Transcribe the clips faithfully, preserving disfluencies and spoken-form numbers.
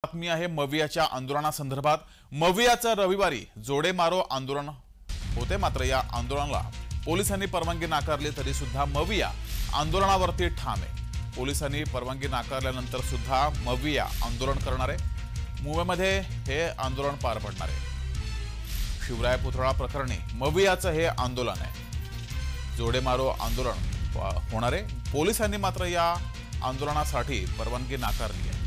बातमी आहे मवियाच्या आंदोलनासंदर्भात। मवियाचं रविवारी जोडे मारो आंदोलन होते, मात्र या आंदोलनाला पोलिसांनी परवानगी नाकारली तरी सुद्धा मविया आंदोलनावरती ठाम आहे। पोलिसांनी परवानगी नाकारल्यानंतर सुद्धा मविया आंदोलन करणार आहे। मुंबईमध्ये हे आंदोलन पार पडणार आहे। शिवराय पुतळा प्रकरणी मवियाचं हे आंदोलन आहे। जोडे मारो आंदोलन होणार आहे। पोलिसांनी मात्र या आंदोलनासाठी परवानगी नाकारली आहे।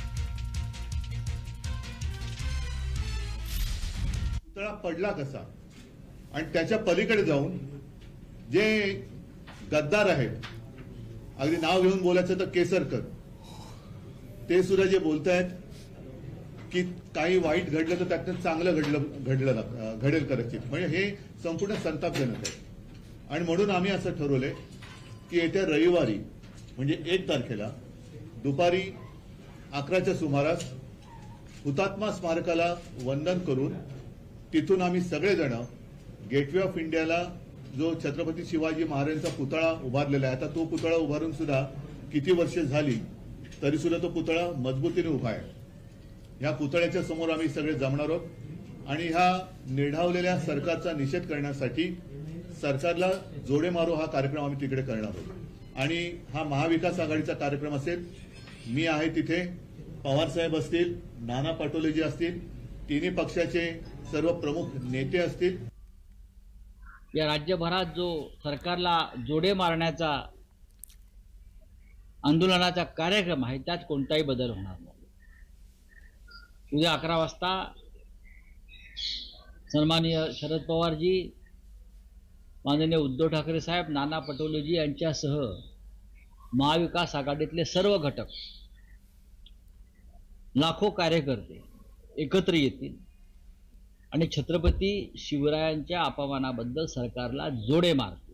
पुतळा पडला कसा आणि त्याच्या पलीकडे जाऊन जे गद्दार आहेत, अगदी नाव घेऊन बोलायचं तर केसरकर, ते सुद्धा जे बोलतायत की काही वाईट घडलं तर त्यातनं चांगलं घडलं घडलं घडेल कदाचित, म्हणजे हे संपूर्ण संतापजनक आहे। आणि म्हणून आम्ही असं ठरवलंय की येत्या रविवारी म्हणजे एक तारखेला दुपारी अकराच्या सुमारास हुतात्मा स्मारकाला वंदन करून तिथून आम्ही सगळेजण गेटवे ऑफ इंडियाला जो छत्रपती शिवाजी महाराजांचा पुतळा उभारलेला आहे, आता तो पुतळा उभारून सुद्धा किती वर्ष झाली तरी सुद्धा तो पुतळा मजबूतीने उभा आहे। ह्या पुतळ्याच्या समोर आम्ही सगळे जमणार आहोत आणि ह्या निर्ढावलेल्या सरकारचा निषेध करण्यासाठी सरकारला जोडे मारो हा कार्यक्रम आम्ही तिकडे करणार आहोत। आणि हा महाविकास आघाडीचा कार्यक्रम असेल। मी आहे तिथे, पवार साहेब असतील, नाना पटोलेजी असतील, तिन्ही पक्षाचे सर्व प्रमुख नेते असतील। या राज्यभरात जो सरकारला जोडे मारण्याचा आंदोलनाचा कार्यक्रम आहे त्यात कोणताही बदल होणार नाही। उद्या अकरा वाजता सन्माननीय शरद पवारजी, माननीय उद्धव ठाकरे साहेब, नाना पटोलेजी यांच्यासह महाविकास आघाडीतले सर्व घटक, लाखो कार्यकर्ते एकत्र येतील आणि छत्रपती शिवरायांच्या अपमानाबद्दल सरकारला जोडे मारतील।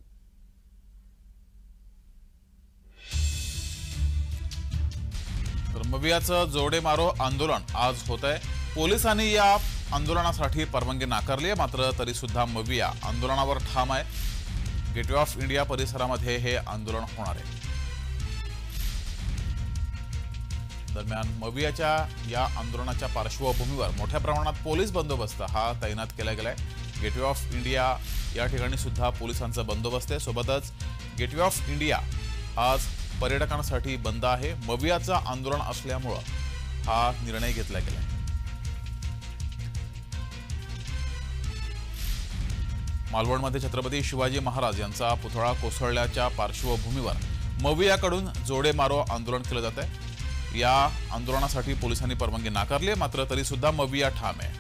तर मवियाचं जोडे मारो आंदोलन आज होत आहे। पोलिसांनी या आंदोलनासाठी परवानगी नाकारली आहे, मात्र तरी सुद्धा मविया आंदोलनावर ठाम आहे। गेटवे ऑफ इंडिया परिसरामध्ये हे आंदोलन होणार आहे। दरम्यान मवियाच्या या आंदोलनाच्या पार्श्वभूमीवर मोठ्या प्रमाणात पोलीस बंदोबस्त हा तैनात केला गेलाय। गेटवे ऑफ इंडिया या ठिकाणी सुद्धा पोलिसांचा बंदोबस्त आहे। सोबतच गेटवे ऑफ इंडिया आज पर्यटकांसाठी बंद आहे। मवियाचं आंदोलन असल्यामुळे हा निर्णय घेतला गेलाय। मालवणमध्ये छत्रपती शिवाजी महाराज यांचा पुतळा कोसळल्याच्या पार्श्वभूमीवर मवियाकडून जोडे मारो आंदोलन केलं जात आहे। या आंदोलनासाठी पोलिसांनी परवानगी नाकारली आहे, मात्र तरी सुद्धा मविया ठाम आहे।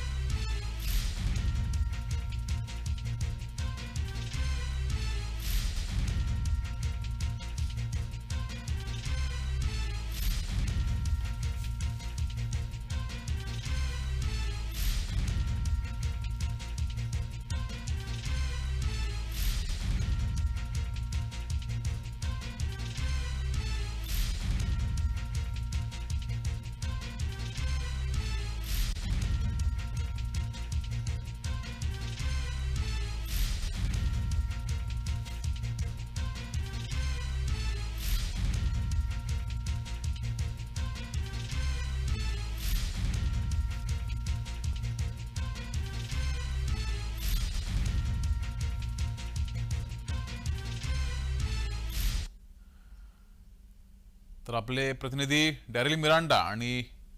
तर आपले प्रतिनिधी डॅरिल मिरांडा आणि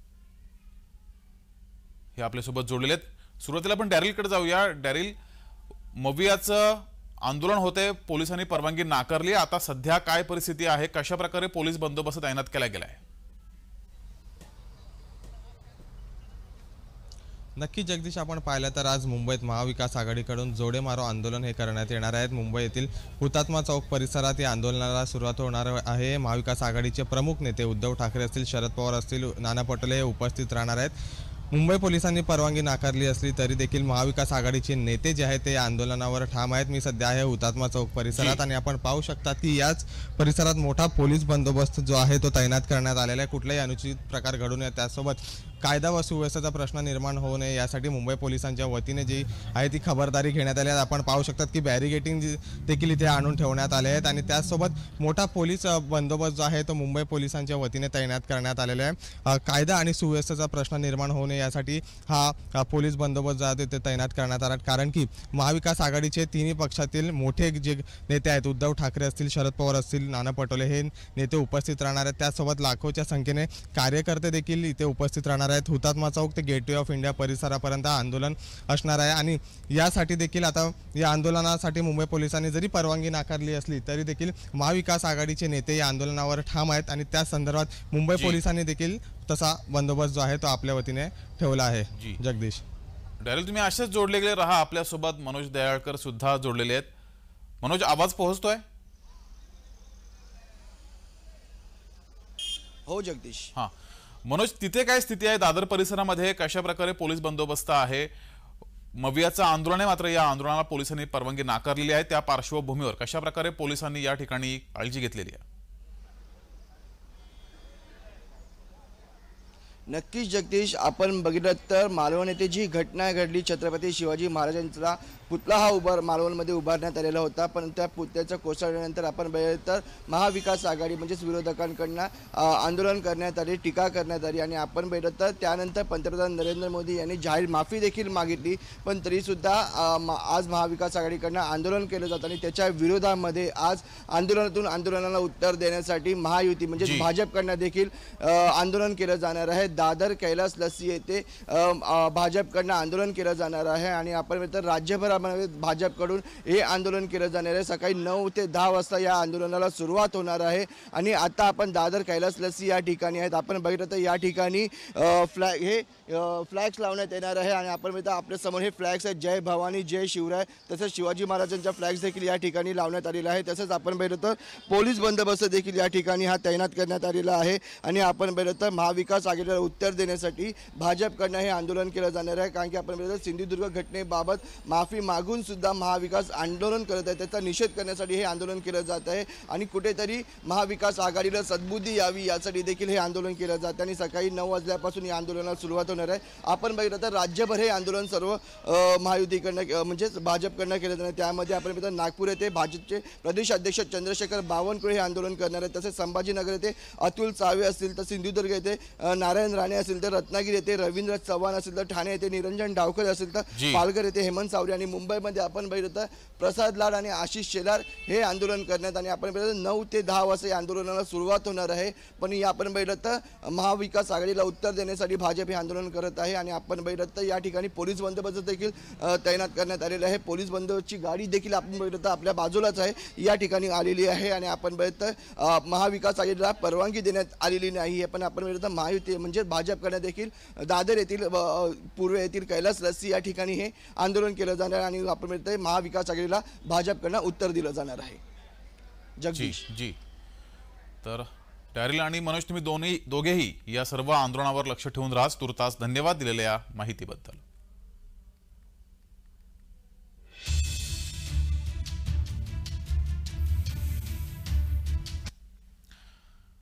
हे आपल्यासोबत जोडलेले आहेत। सुरुवातीला आपण डॅरिलकडे जाऊया। डॅरिल, मवियाचं आंदोलन होते, पोलिसांनी परवानगी नाकारली, आता सध्या काय परिस्थिती आहे, कशा प्रकारे पोलीस बंदोबस्त तैनात केला गेलाय? नक्की जगदीश, आपण पाहिलं तर आज मुंबईत महाविकास आघाडीकडून जोडे मारो आंदोलन हे करण्यात येणार आहेत। मुंबई येथील हुतात्मा चौक परिसरात या आंदोलनाला सुरुवात होणार आहे। महाविकास आघाडीचे प्रमुख नेते उद्धव ठाकरे असतील, शरद पवार असतील, नाना पटोले हे उपस्थित राहणार आहेत। मुंबई पोलिसांनी परवानगी नाकारली असली तरी देखील महाविकास आघाडीचे नेते जे आहेत ते या आंदोलनावर ठाम आहेत। मी सध्या आहे हुतात्मा चौक परिसरात आणि आपण पाहू शकता की याच परिसरात मोठा पोलीस बंदोबस्त जो आहे तो तैनात करण्यात आलेला आहे। कुठलाही अनुचित प्रकार घडू नये त्यासोबत कायदा व सुव्यवस्थेचा प्रश्न निर्माण होऊ नये यासाठी मुंबई पोलिसांच्या वतीने जी आहे ती खबरदारी घेण्यात आली आहे। आपण पाहू शकतात की बॅरिगेटिंग देखील इथे आणून ठेवण्यात आले आहेत आणि त्याचसोबत मोठा पोलीस बंदोबस्त जो आहे तो मुंबई पोलिसांच्या वतीने तैनात करण्यात आलेला आहे। कायदा आणि सुव्यवस्थेचा प्रश्न निर्माण होऊ नये यासाठी हा पोलीस बंदोबस्त जो आहे ते तैनात करण्यात आला, कारण की महाविकास आघाडीचे तिन्ही पक्षातील मोठे जे नेते आहेत, उद्धव ठाकरे असतील, शरद पवार असतील, नाना पटोले हे नेते उपस्थित राहणार आहेत। त्यासोबत लाखोच्या संख्येने कार्यकर्ते देखील इथे उपस्थित राहणार आहेत। हुतात्मा चौक ते गेटवे ऑफ इंडिया परिसरापर्यंत आंदोलन असणार आहे आणि यासाठी देखील आता या आंदोलनासाठी मुंबई पोलिसांनी जरी परवानगी नाकारली असली तरी देखील महाविकास आघाडीचे नेते या आंदोलनावर ठाम आहेत आणि त्या संदर्भात मुंबई पोलिसांनी देखील तसा बंदोबस्त जो आहे तो आपल्या वतीने ठेवला आहे। जगदीश, डायरेक्ट तुम्ही असेच जोडले गेले राहा। आपल्यासोबत मनोज दयाळकर सुद्धा जोडलेले आहेत। मनोज, आवाज पोहोचतोय? हो जगदीश। हां मनोज, तिथे काय स्थिती आहे दादर परिसरामध्ये? कशा प्रकारे पोलीस बंदोबस्त आहे? मवियाचं आंदोलन आहे, मात्र या आंदोलनाला पोलिसांनी परवानगी नाकारलेली आहे। त्या पार्श्वभूमीवर कशा प्रकारे पोलिसांनी या ठिकाणी काळजी घेतलेली आहे? नक्कीच जगदीश, आपण बघितलं तर मालवण येथे जी घटना घडली, छत्रपती शिवाजी महाराजांचा पुतळा हा उभार मालवणमध्ये उभारण्यात आलेला होता, पण त्या पुतळ्याच्या कोसळल्यानंतर आपण बघितलं तर महाविकास आघाडी म्हणजेच विरोधकांकडनं आंदोलन करण्यात आले, टीका करण्यात आली आणि आपण बघितलं तर त्यानंतर पंतप्रधान नरेंद्र मोदी यांनी जाहीर माफी देखील मागितली, पण तरीसुद्धा आज महाविकास आघाडीकडनं आंदोलन केलं जातं आणि त्याच्या विरोधामध्ये आज आंदोलनातून आंदोलनाला उत्तर देण्यासाठी महायुती म्हणजेच भाजपकडनं देखील आंदोलन केलं जाणार आहे। दादर कैलास लस्सी येथे भाजपकडनं आंदोलन केलं जाणार आहे आणि आपण तर राज्यभरामध्ये भाजपकडून हे आंदोलन केलं जाणार आहे। सकाळी नऊ ते दहा वाजता या आंदोलनाला सुरुवात होणार आहे आणि आता आपण दादर कैलास लस्सी या ठिकाणी आहेत। आपण बघितलं तर या ठिकाणी फ्लॅग हे फ्लॅग्स लावण्यात येणार आहे आणि आपण बघितलं आपल्या समोर हे फ्लॅग्स आहेत, जय भवानी, जय शिवराय, तसेच शिवाजी महाराजांच्या फ्लॅग्स देखील या ठिकाणी लावण्यात आलेला आहे। तसेच आपण बघितलं तर पोलीस बंदोबस्त देखील या ठिकाणी हा तैनात करण्यात आलेला आहे आणि आपण बघितलं तर महाविकास आघाडीला उत्तर देण्यासाठी भाजपकडनं हे आंदोलन केलं जाणार आहे, कारण की आपण बघितलं सिंधुदुर्ग घटनेबाबत माफी मागून सुद्धा महाविकास आंदोलन करत आहे, त्याचा निषेध करण्यासाठी हे आंदोलन केलं जात आहे आणि कुठेतरी महाविकास आघाडीला सद्बुद्धी यावी यासाठी देखील हे आंदोलन केलं जातं आणि सकाळी नऊ वाजल्यापासून या आंदोलनाला सुरुवात होणार आहे। आपण बघितलं तर राज्यभर हे आंदोलन सर्व महायुतीकडनं म्हणजेच भाजपकडनं केलं जाणार। त्यामध्ये आपण बघितलं नागपूर येथे भाजपचे प्रदेश अध्यक्ष चंद्रशेखर बावनकुळे हे आंदोलन करणार आहेत, तसेच संभाजीनगर येथे अतुल सावे असतील तर सिंधुदुर्ग येथे नारायण राणे असेल तर रत्नागिरी येथे रवींद्र चव्हाण असेल तर ठाणे येथे निरंजन डावकर असेल तर पालघर येथे हेमंत सावरे आणि मुंबईमध्ये आपण बघितलं तर प्रसाद लाड आणि आशिष शेलार हे आंदोलन करण्यात आणि आपण बघितलं नऊ ते दहा वाजता या आंदोलनाला सुरुवात होणार आहे। पण या आपण बघितलं तर महाविकास आघाडीला उत्तर देण्यासाठी भाजप हे आंदोलन करत आहे आणि आपण बघितलं तर या ठिकाणी पोलीस बंदोबस्त देखील तैनात करण्यात आलेला आहे। पोलीस बंदोबस्तची गाडी देखील आपण बघितलं तर आपल्या बाजूलाच आहे, या ठिकाणी आलेली आहे आणि आपण बघितलं तर महाविकास आघाडीला परवानगी देण्यात आलेली नाही आहे, पण आपण बघितलं तर महायुती म्हणजे भाजपकडनं देखील दादर येथील पूर्व येथील कैलास लस्सी या ठिकाणी हे आंदोलन केलं जाणार आणि आपण म्हणतोय महाविकास आघाडीला भाजपकडनं उत्तर दिलं जाणार आहे। जगदीश जी, तर डॅरिल आणि मनोज, तुम्ही दोन्ही दोघेही या सर्व आंदोलनावर लक्ष ठेवून राहा। तुर्तास धन्यवाद दिलेल्या या माहितीबद्दल।